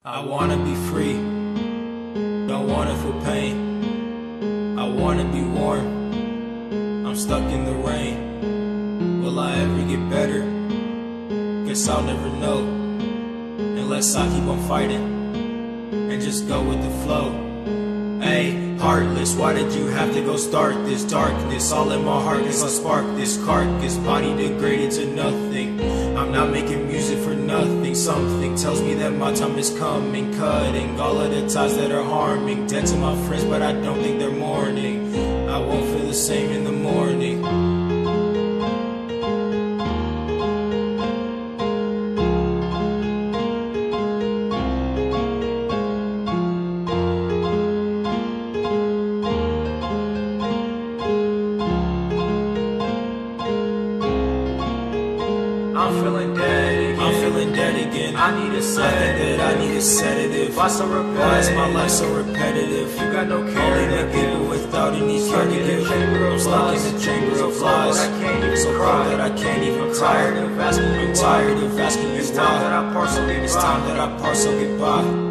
I wanna be free, don't wanna feel pain. I wanna be warm, I'm stuck in the rain. Will I ever get better? Guess I'll never know, unless I keep on fighting and just go with the flow. Ayy, heartless, why did you have to go start this darkness? All in my heart is I spark this carcass, body degraded to nothing. I'm not making music for nothing. Something tells me that my time is coming, cutting all of the ties that are harming. Dead to my friends, but I don't think they're mourning. I won't feel the same in the morning. I'm feeling dead again. I need a sedative. I need a sedative. Why so repetitive? Why is my life so repetitive? You got no care. Only the people without any caregiver. I'm stuck in the chamber of lies. So cold that I can't even cry. I'm tired of asking you I'm tired of asking you It's time that I parcel It's time that I parcel goodbye.